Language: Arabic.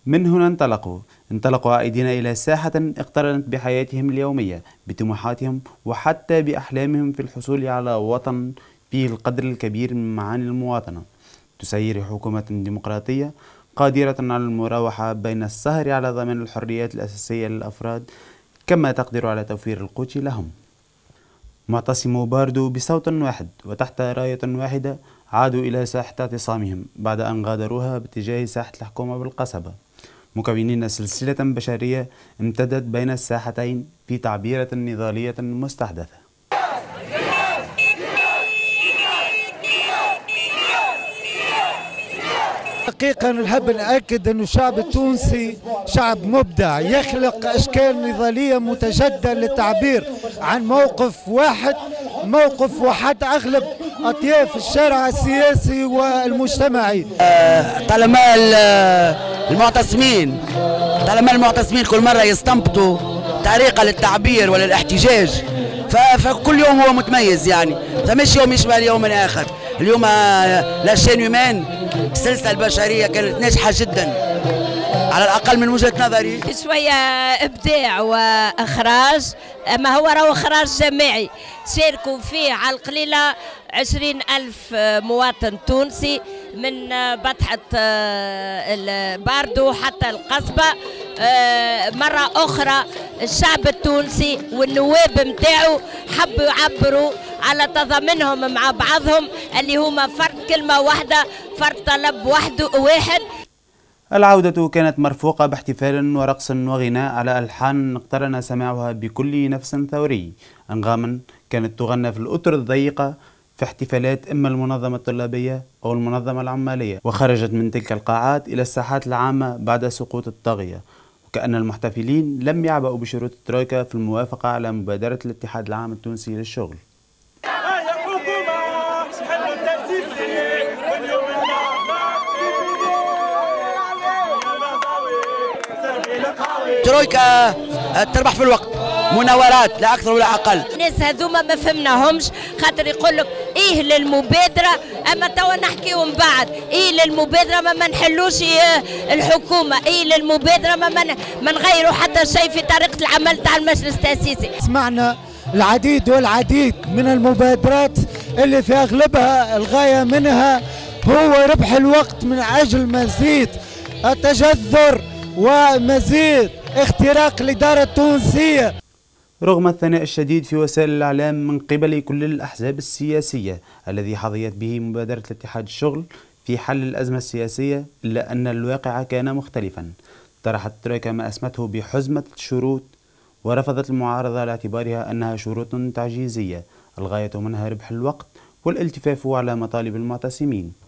من هنا انطلقوا عائدين إلى ساحة اقترنت بحياتهم اليومية، بطموحاتهم وحتى بأحلامهم في الحصول على وطن فيه القدر الكبير من معاني المواطنة، تسير حكومة ديمقراطية قادرة على المراوحة بين السهر على ضمان الحريات الأساسية للأفراد كما تقدر على توفير القوت لهم. معتصمو باردو بصوت واحد وتحت راية واحدة عادوا إلى ساحة اعتصامهم بعد أن غادروها باتجاه ساحة الحكومة بالقصبة، مكونين سلسلة بشرية امتدت بين الساحتين في تعبيرة نضالية مستحدثة. حقيقة نحب نأكد أن الشعب التونسي شعب مبدع، يخلق أشكال نضالية متجددة للتعبير عن موقف واحد أغلب أطياف الشارع السياسي والمجتمعي. طالما المعتصمين كل مرة يستنبطوا طريقة للتعبير وللاحتجاج، فكل يوم هو متميز، يعني فمش يوم يشبه اليوم الآخر. اليوم لاشين يومين السلسلة البشرية كانت ناجحة جدا على الأقل من وجهة نظري. شوية إبداع وإخراج، أما هو راهو إخراج جماعي شاركوا فيه على القليلة 20,000 مواطن تونسي من بطحة الباردو حتى القصبة. مرة أخرى الشعب التونسي والنواب متاعو حبوا يعبروا على تضامنهم مع بعضهم اللي هما فرد كلمة واحدة، فرد طلب واحد. العودة كانت مرفوقة باحتفال ورقص وغناء على ألحان اقترن سماعها بكل نفس ثوري. أنغاما كانت تغنى في الأطر الضيقة في احتفالات إما المنظمة الطلابية أو المنظمة العمالية، وخرجت من تلك القاعات إلى الساحات العامة بعد سقوط الطاغية، وكأن المحتفلين لم يعبأوا بشروط الترويكا في الموافقة على مبادرة الاتحاد العام التونسي للشغل. ترويكا تربح في الوقت، مناورات لا اكثر ولا اقل. الناس هذوما ما فهمناهمش، خاطر يقول لك ايه للمبادره، اما توا نحكيو من بعد ايه للمبادره ما نحلوش الحكومه، ايه للمبادره ما نغيروا حتى شيء في طريقه العمل تاع المجلس التاسيسي. سمعنا العديد والعديد من المبادرات اللي في اغلبها الغايه منها هو ربح الوقت من اجل مزيد التجذر ومزيد اختراق الإدارة التونسية. رغم الثناء الشديد في وسائل الإعلام من قبل كل الأحزاب السياسية الذي حظيت به مبادرة الاتحاد الشغل في حل الأزمة السياسية، إلا أن الواقع كان مختلفا. طرحت الترويكا ما أسمته بحزمة الشروط، ورفضت المعارضة لاعتبارها أنها شروط تعجيزية الغاية منها ربح الوقت والالتفاف على مطالب المعتصمين.